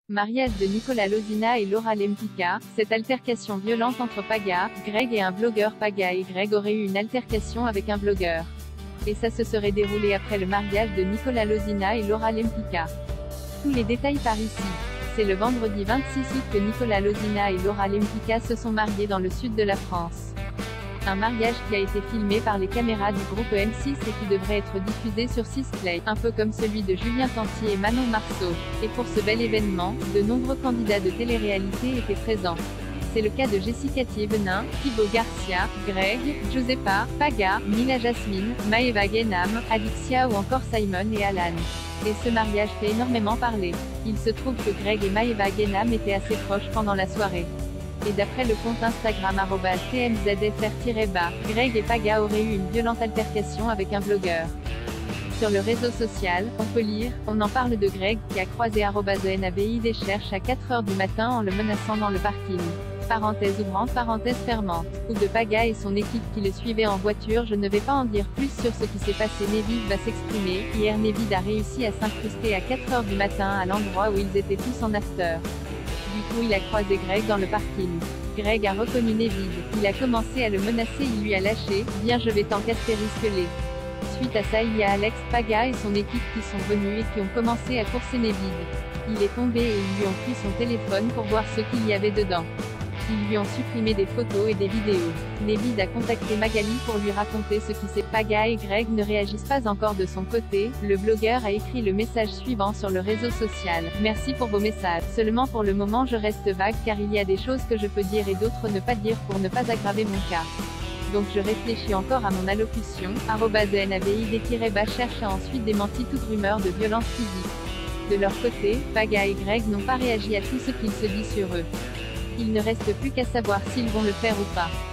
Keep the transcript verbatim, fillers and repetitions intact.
Mariage de Nicolas Lozina et Laura Lempicka. Cette altercation violente entre Paga, Greg et un blogueur. Paga et Greg auraient eu une altercation avec un blogueur. Et ça se serait déroulé après le mariage de Nicolas Lozina et Laura Lempicka. Tous les détails par ici. C'est le vendredi vingt-six août que Nicolas Lozina et Laura Lempicka se sont mariés dans le sud de la France. Un mariage qui a été filmé par les caméras du groupe M six et qui devrait être diffusé sur six Play, un peu comme celui de Julien Tanti et Manon Marceau. Et pour ce bel événement, de nombreux candidats de télé-réalité étaient présents. C'est le cas de Jessica Thievenin, Thibaut Garcia, Greg, Josepa, Paga, Mila Jasmine, Maeva Guénam, Alixia ou encore Simon et Alan. Et ce mariage fait énormément parler. Il se trouve que Greg et Maeva Guénam étaient assez proches pendant la soirée. Et d'après le compte Instagram arobase T M Z F R tiret bas, Greg et Paga auraient eu une violente altercation avec un blogueur. Sur le réseau social, on peut lire, on en parle de Greg, qui a croisé arobase N A B I des cherche à quatre heures du matin en le menaçant dans le parking. Parenthèse ouvrante, parenthèse fermante. Ou de Paga et son équipe qui le suivaient en voiture. Je ne vais pas en dire plus sur ce qui s'est passé. Nevid va s'exprimer. Hier Nevid a réussi à s'incruster à quatre heures du matin à l'endroit où ils étaient tous en after. Du coup il a croisé Greg dans le parking. Greg a reconnu Nevid. Il a commencé à le menacer, il lui a lâché « Viens je vais t'encastrer risquelé ». Suite à ça il y a Alex, Paga et son équipe qui sont venus et qui ont commencé à courser Nevid. Il est tombé et ils lui ont pris son téléphone pour voir ce qu'il y avait dedans. Ils lui ont supprimé des photos et des vidéos. Nevid a contacté Magali pour lui raconter ce qui s'est. Paga et Greg ne réagissent pas encore de son côté. Le blogueur a écrit le message suivant sur le réseau social. Merci pour vos messages. Seulement pour le moment je reste vague car il y a des choses que je peux dire et d'autres ne pas dire pour ne pas aggraver mon cas. Donc je réfléchis encore à mon allocution. arobase N A B I des bas cherche a ensuite démenti toute rumeur de violence physique. De leur côté, Paga et Greg n'ont pas réagi à tout ce qu'il se dit sur eux. Il ne reste plus qu'à savoir s'ils vont le faire ou pas.